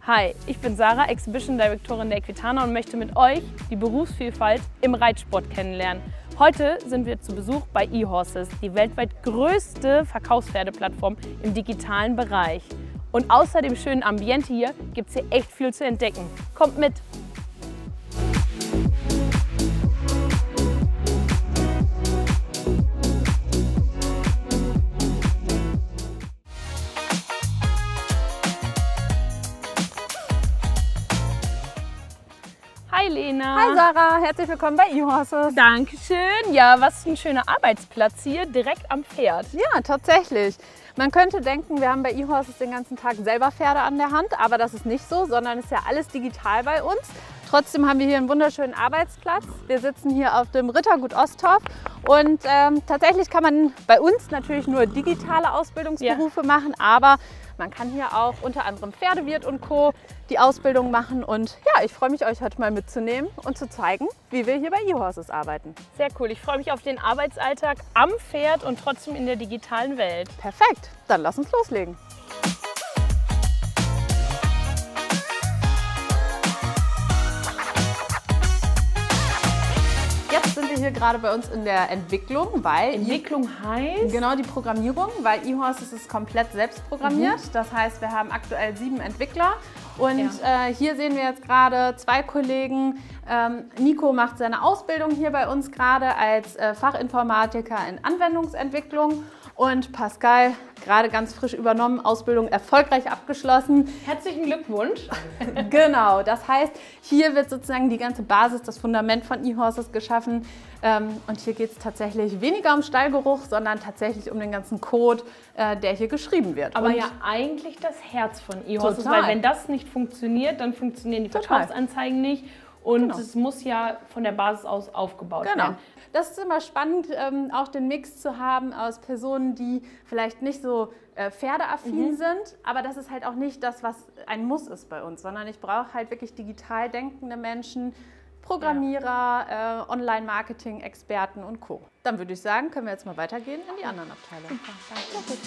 Hi, ich bin Sarah, Exhibition Directorin der Equitana und möchte mit euch die Berufsvielfalt im Reitsport kennenlernen. Heute sind wir zu Besuch bei eHorses, die weltweit größte Verkaufspferdeplattform im digitalen Bereich. Und außer dem schönen Ambiente hier gibt es hier echt viel zu entdecken. Kommt mit! Hi Lena! Hi Sarah, herzlich willkommen bei eHorses. Dankeschön! Ja, was für ein schöner Arbeitsplatz hier, direkt am Pferd. Ja, tatsächlich. Man könnte denken, wir haben bei eHorses den ganzen Tag selber Pferde an der Hand, aber das ist nicht so, sondern es ist ja alles digital bei uns. Trotzdem haben wir hier einen wunderschönen Arbeitsplatz. Wir sitzen hier auf dem Rittergut Osthoff und tatsächlich kann man bei uns natürlich nur digitale Ausbildungsberufe machen, aber man kann hier auch unter anderem Pferdewirt und Co. die Ausbildung machen. Und ja, ich freue mich, euch heute mal mitzunehmen und zu zeigen, wie wir hier bei eHorses arbeiten. Sehr cool, ich freue mich auf den Arbeitsalltag am Pferd und trotzdem in der digitalen Welt. Perfekt, dann lass uns loslegen. Jetzt sind wir hier gerade bei uns in der Entwicklung, weil Entwicklung heißt? Genau, die Programmierung, weil eHorses ist komplett selbst programmiert. Das heißt, wir haben aktuell 7 Entwickler und hier sehen wir jetzt gerade 2 Kollegen. Nico macht seine Ausbildung hier bei uns gerade als Fachinformatiker in Anwendungsentwicklung und Pascal gerade ganz frisch übernommen, Ausbildung erfolgreich abgeschlossen. Herzlichen Glückwunsch! Genau, das heißt, hier wird sozusagen die ganze Basis, das Fundament von eHorses geschaffen. Und hier geht es tatsächlich weniger um Stallgeruch, sondern tatsächlich um den ganzen Code, der hier geschrieben wird. Aber ja eigentlich das Herz von eHorses, weil wenn das nicht funktioniert, dann funktionieren die Verkaufsanzeigen nicht. Und es muss ja von der Basis aus aufgebaut werden. Das ist immer spannend, auch den Mix zu haben aus Personen, die vielleicht nicht so pferdeaffin sind, aber das ist halt auch nicht das, was ein Muss ist bei uns, sondern ich brauche halt wirklich digital denkende Menschen, Programmierer, Online-Marketing-Experten und Co. Dann würde ich sagen, können wir jetzt mal weitergehen in die anderen Abteilungen. Super, danke.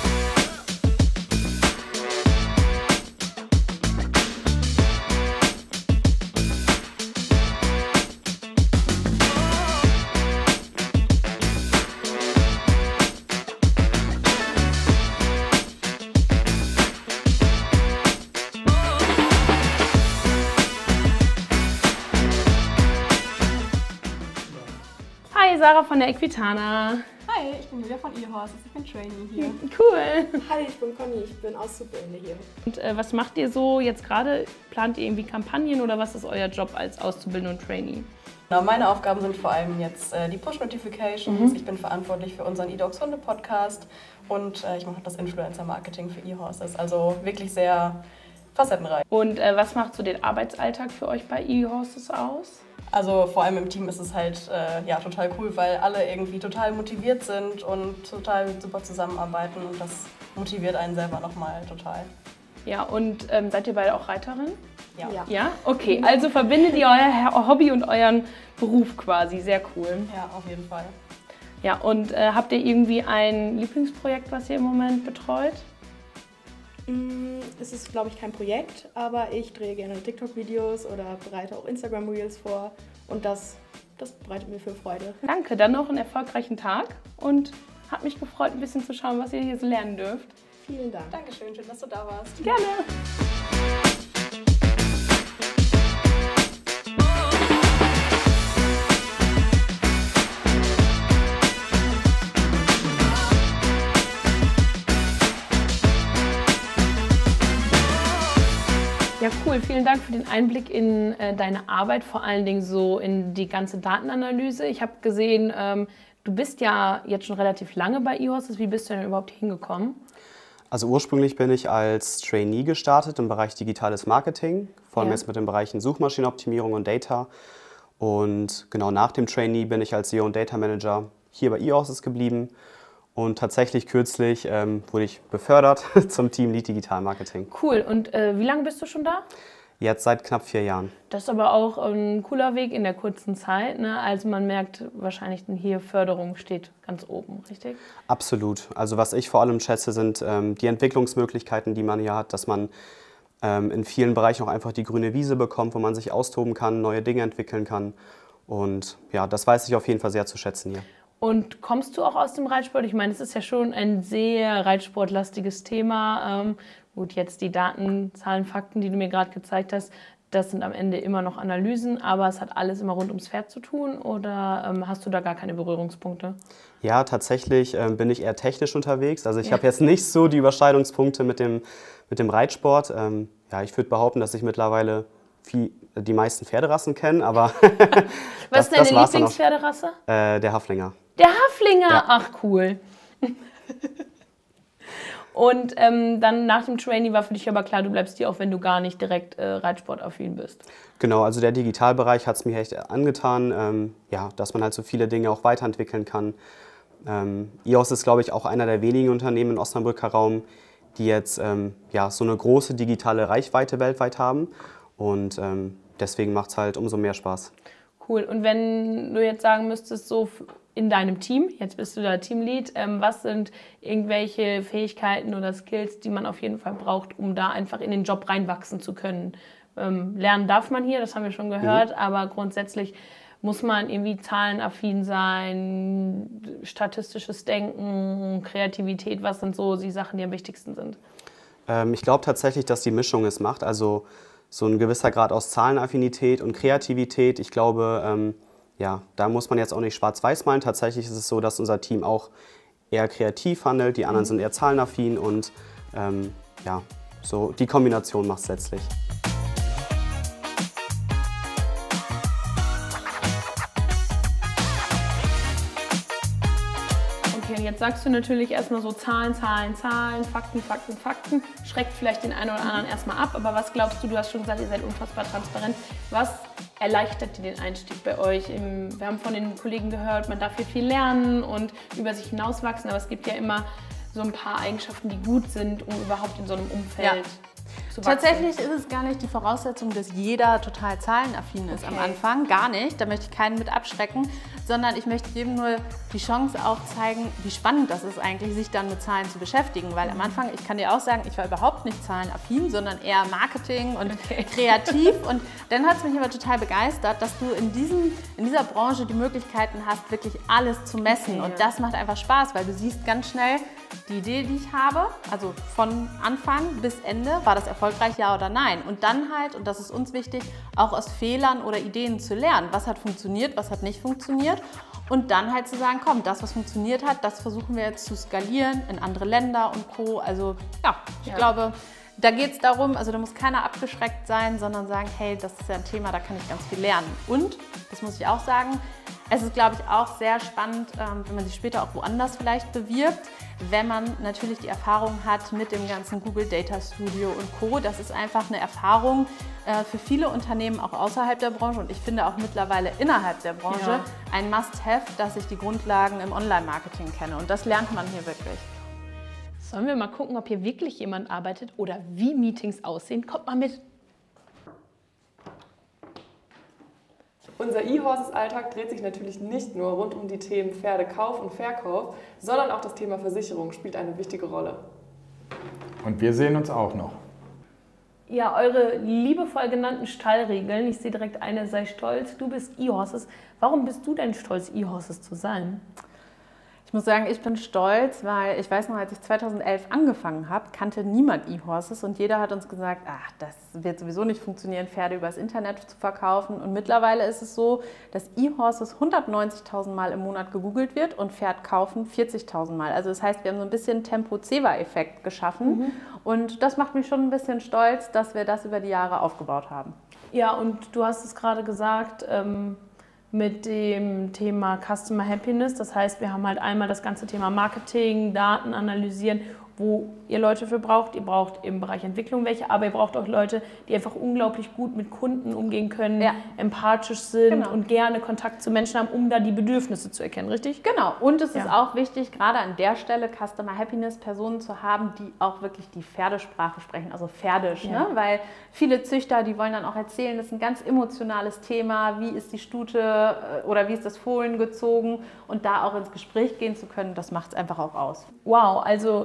Hi, Sarah von der Equitana. Hi, ich bin wieder von eHorses, ich bin Trainee hier. Cool. Hi, ich bin Conny, ich bin Auszubildende hier. Und was macht ihr so jetzt gerade? Plant ihr irgendwie Kampagnen oder was ist euer Job als Auszubildende und Trainee? Genau, meine Aufgaben sind vor allem jetzt die Push-Notifications. Ich bin verantwortlich für unseren eDogs Hunde-Podcast und ich mache das Influencer-Marketing für eHorses. Also wirklich sehr facettenreich. Und was macht so den Arbeitsalltag für euch bei eHorses aus? Also vor allem im Team ist es halt total cool, weil alle irgendwie total motiviert sind und total super zusammenarbeiten und das motiviert einen selber nochmal total. Ja, und seid ihr beide auch Reiterin? Ja. Ja? Okay, also verbindet ihr euer Hobby und euren Beruf quasi, sehr cool. Ja, auf jeden Fall. Ja, und habt ihr irgendwie ein Lieblingsprojekt, was ihr im Moment betreut? Es ist, glaube ich, kein Projekt, aber ich drehe gerne TikTok-Videos oder bereite auch Instagram-Reels vor und das bereitet mir viel Freude. Danke, dann noch einen erfolgreichen Tag und hat mich gefreut, ein bisschen zu schauen, was ihr hier so lernen dürft. Vielen Dank. Dankeschön, schön, dass du da warst. Gerne! Ja, cool. Vielen Dank für den Einblick in deine Arbeit, vor allen Dingen so in die ganze Datenanalyse. Ich habe gesehen, du bist ja jetzt schon relativ lange bei eHorses. Wie bist du denn überhaupt hingekommen? Also ursprünglich bin ich als Trainee gestartet im Bereich digitales Marketing, vor allem jetzt mit den Bereichen Suchmaschinenoptimierung und Data. Und genau nach dem Trainee bin ich als SEO und Data Manager hier bei eHorses geblieben. Und tatsächlich kürzlich wurde ich befördert zum Team Lead Digital Marketing. Cool. Und wie lange bist du schon da? Jetzt seit knapp 4 Jahren. Das ist aber auch ein cooler Weg in der kurzen Zeit, ne? Also man merkt wahrscheinlich, hier Förderung steht ganz oben, richtig? Absolut. Also was ich vor allem schätze, sind die Entwicklungsmöglichkeiten, die man hier hat, dass man in vielen Bereichen auch einfach die grüne Wiese bekommt, wo man sich austoben kann, neue Dinge entwickeln kann. Und ja, das weiß ich auf jeden Fall sehr zu schätzen hier. Und kommst du auch aus dem Reitsport? Ich meine, es ist ja schon ein sehr reitsportlastiges Thema. Gut, jetzt die Daten, Zahlen, Fakten, die du mir gerade gezeigt hast, das sind am Ende immer noch Analysen, aber es hat alles immer rund ums Pferd zu tun, oder hast du da gar keine Berührungspunkte? Ja, tatsächlich bin ich eher technisch unterwegs. Also ich habe jetzt nicht so die Überschneidungspunkte mit dem Reitsport. Ja, ich würde behaupten, dass ich mittlerweile die meisten Pferderassen kenne, aber Was ist deine Lieblingspferderasse? Der Haflinger. Der Haflinger? Ja. Ach, cool. Und dann nach dem Trainee war für dich aber klar, du bleibst hier, auch wenn du gar nicht direkt reitsportaffin bist. Genau, also der Digitalbereich hat es mir echt angetan, ja, dass man halt so viele Dinge auch weiterentwickeln kann. EOS ist, glaube ich, auch einer der wenigen Unternehmen im Osnabrücker Raum, die jetzt ja, so eine große digitale Reichweite weltweit haben. Und deswegen macht es halt umso mehr Spaß. Cool. Und wenn du jetzt sagen müsstest, so in deinem Team, jetzt bist du da Teamlead, was sind irgendwelche Fähigkeiten oder Skills, die man auf jeden Fall braucht, um da einfach in den Job reinwachsen zu können? Lernen darf man hier, das haben wir schon gehört, aber grundsätzlich muss man irgendwie zahlenaffin sein, statistisches Denken, Kreativität. Was sind so die Sachen, die am wichtigsten sind? Ich glaube tatsächlich, dass die Mischung es macht. Also so ein gewisser Grad aus Zahlenaffinität und Kreativität. Ich glaube, ja, da muss man jetzt auch nicht schwarz-weiß malen. Tatsächlich ist es so, dass unser Team auch eher kreativ handelt. Die anderen sind eher zahlenaffin und ja, so die Kombination macht es letztlich. Okay, jetzt sagst du natürlich erstmal so Zahlen, Zahlen, Zahlen, Fakten, Fakten, Fakten. Schreckt vielleicht den einen oder anderen erstmal ab, aber was glaubst du, du hast schon gesagt, ihr seid unfassbar transparent. Was erleichtert dir den Einstieg bei euch? Wir haben von den Kollegen gehört, man darf hier viel lernen und über sich hinauswachsen, aber es gibt ja immer so ein paar Eigenschaften, die gut sind, um überhaupt in so einem Umfeld zu wachsen. Tatsächlich ist es gar nicht die Voraussetzung, dass jeder total zahlenaffin ist am Anfang. Gar nicht, da möchte ich keinen mit abschrecken, sondern ich möchte jedem nur die Chance aufzeigen, wie spannend das ist eigentlich, sich dann mit Zahlen zu beschäftigen. Weil am Anfang, ich kann dir auch sagen, ich war überhaupt nicht zahlenaffin, sondern eher Marketing und kreativ. Und dann hat es mich aber total begeistert, dass du in dieser Branche die Möglichkeiten hast, wirklich alles zu messen. Und das macht einfach Spaß, weil du siehst ganz schnell die Idee, die ich habe, also von Anfang bis Ende, war das erfolgreich, ja oder nein? Und dann halt, und das ist uns wichtig, auch aus Fehlern oder Ideen zu lernen. Was hat funktioniert, was hat nicht funktioniert? Und dann halt zu sagen, komm, das, was funktioniert hat, das versuchen wir jetzt zu skalieren in andere Länder und Co. Also ja, ich glaube, da geht es darum, also da muss keiner abgeschreckt sein, sondern sagen, hey, das ist ja ein Thema, da kann ich ganz viel lernen. Und, das muss ich auch sagen, es ist, glaube ich, auch sehr spannend, wenn man sich später auch woanders vielleicht bewirbt, wenn man natürlich die Erfahrung hat mit dem ganzen Google Data Studio und Co. Das ist einfach eine Erfahrung für viele Unternehmen auch außerhalb der Branche und ich finde auch mittlerweile innerhalb der Branche ein Must-have, dass ich die Grundlagen im Online-Marketing kenne und das lernt man hier wirklich. Sollen wir mal gucken, ob hier wirklich jemand arbeitet oder wie Meetings aussehen? Kommt mal mit! Unser eHorses-Alltag dreht sich natürlich nicht nur rund um die Themen Pferdekauf und Verkauf, sondern auch das Thema Versicherung spielt eine wichtige Rolle. Und wir sehen uns auch noch. Ja, eure liebevoll genannten Stallregeln, ich sehe direkt eine, sei stolz, du bist eHorses. Warum bist du denn stolz, eHorses zu sein? Ich muss sagen, ich bin stolz, weil ich weiß noch, als ich 2011 angefangen habe, kannte niemand eHorses und jeder hat uns gesagt, ach, das wird sowieso nicht funktionieren, Pferde übers Internet zu verkaufen. Und mittlerweile ist es so, dass eHorses 190.000 Mal im Monat gegoogelt wird und Pferd kaufen 40.000 Mal. Also das heißt, wir haben so ein bisschen Tempo-Ceva-Effekt geschaffen und das macht mich schon ein bisschen stolz, dass wir das über die Jahre aufgebaut haben. Ja, und du hast es gerade gesagt, mit dem Thema Customer Happiness. Das heißt, wir haben halt einmal das ganze Thema Marketing, Daten analysieren, wo ihr Leute für braucht. Ihr braucht im Bereich Entwicklung welche, aber ihr braucht auch Leute, die einfach unglaublich gut mit Kunden umgehen können, empathisch sind und gerne Kontakt zu Menschen haben, um da die Bedürfnisse zu erkennen, richtig? Genau. Und es ist auch wichtig, gerade an der Stelle Customer Happiness Personen zu haben, die auch wirklich die Pferdesprache sprechen, also pferdisch. Ne? Weil viele Züchter, die wollen dann auch erzählen, das ist ein ganz emotionales Thema, wie ist die Stute oder wie ist das Fohlen gezogen und da auch ins Gespräch gehen zu können, das macht es einfach auch aus. Wow, also 30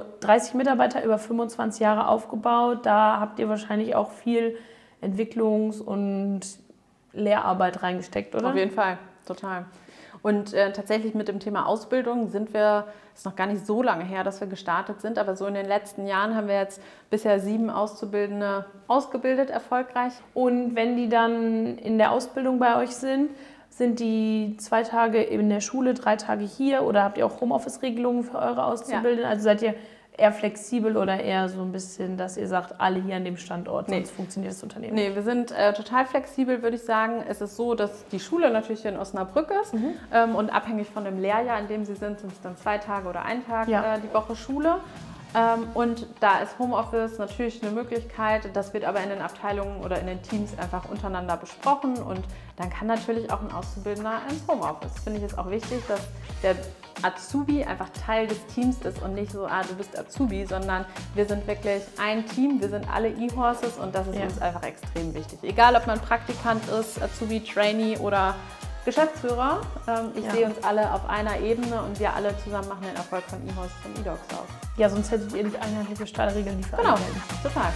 30 Mitarbeiter über 25 Jahre aufgebaut. Da habt ihr wahrscheinlich auch viel Entwicklungs- und Lehrarbeit reingesteckt, oder? Auf jeden Fall, total. Und tatsächlich mit dem Thema Ausbildung ist noch gar nicht so lange her, dass wir gestartet sind, aber so in den letzten Jahren haben wir jetzt bisher 7 Auszubildende ausgebildet, erfolgreich. Und wenn die dann in der Ausbildung bei euch sind die 2 Tage in der Schule, 3 Tage hier oder habt ihr auch Homeoffice-Regelungen für eure Auszubildenden? Ja. Also seid ihr eher flexibel oder eher so ein bisschen, dass ihr sagt, alle hier an dem Standort, sonst funktioniert das Unternehmen? Nee, wir sind total flexibel, würde ich sagen. Es ist so, dass die Schule natürlich hier in Osnabrück ist und abhängig von dem Lehrjahr, in dem sie sind es dann 2 Tage oder 1 Tag die Woche Schule. Und da ist Homeoffice natürlich eine Möglichkeit, das wird aber in den Abteilungen oder in den Teams einfach untereinander besprochen und dann kann natürlich auch ein Auszubildender ins Homeoffice. Finde ich jetzt auch wichtig, dass der Azubi einfach Teil des Teams ist und nicht so, du bist Azubi, sondern wir sind wirklich ein Team, wir sind alle eHorses und das ist uns einfach extrem wichtig. Egal, ob man Praktikant ist, Azubi, Trainee oder Geschäftsführer, ich sehe uns alle auf einer Ebene und wir alle zusammen machen den Erfolg von eHorses und eDogs aus. Ja, sonst hättet ihr nicht einheitliche Stahlregeln, die für alle gelten. Total.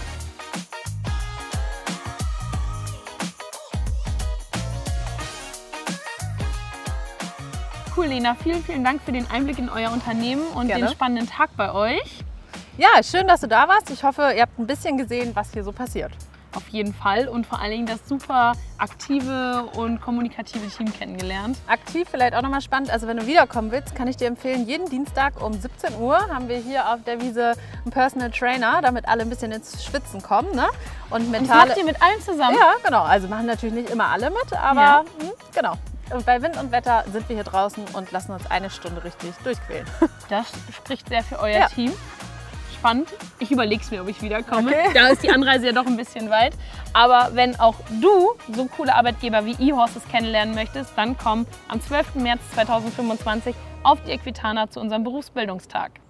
Cool, Lena, vielen, vielen Dank für den Einblick in euer Unternehmen und den spannenden Tag bei euch. Ja, schön, dass du da warst. Ich hoffe, ihr habt ein bisschen gesehen, was hier so passiert. Auf jeden Fall und vor allen Dingen das super aktive und kommunikative Team kennengelernt. Aktiv vielleicht auch nochmal spannend, also wenn du wiederkommen willst, kann ich dir empfehlen, jeden Dienstag um 17 Uhr haben wir hier auf der Wiese einen Personal Trainer, damit alle ein bisschen ins Schwitzen kommen. Ne? Und das macht ihr mit allen zusammen? Ja, genau. Also machen natürlich nicht immer alle mit, aber genau. Und bei Wind und Wetter sind wir hier draußen und lassen uns eine Stunde richtig durchquälen. Das spricht sehr für euer Team. Spannend. Ich überlege es mir, ob ich wiederkomme. Okay. Da ist die Anreise ja doch ein bisschen weit. Aber wenn auch du so coole Arbeitgeber wie eHorses kennenlernen möchtest, dann komm am 12. März 2025 auf die Equitana zu unserem Berufsbildungstag.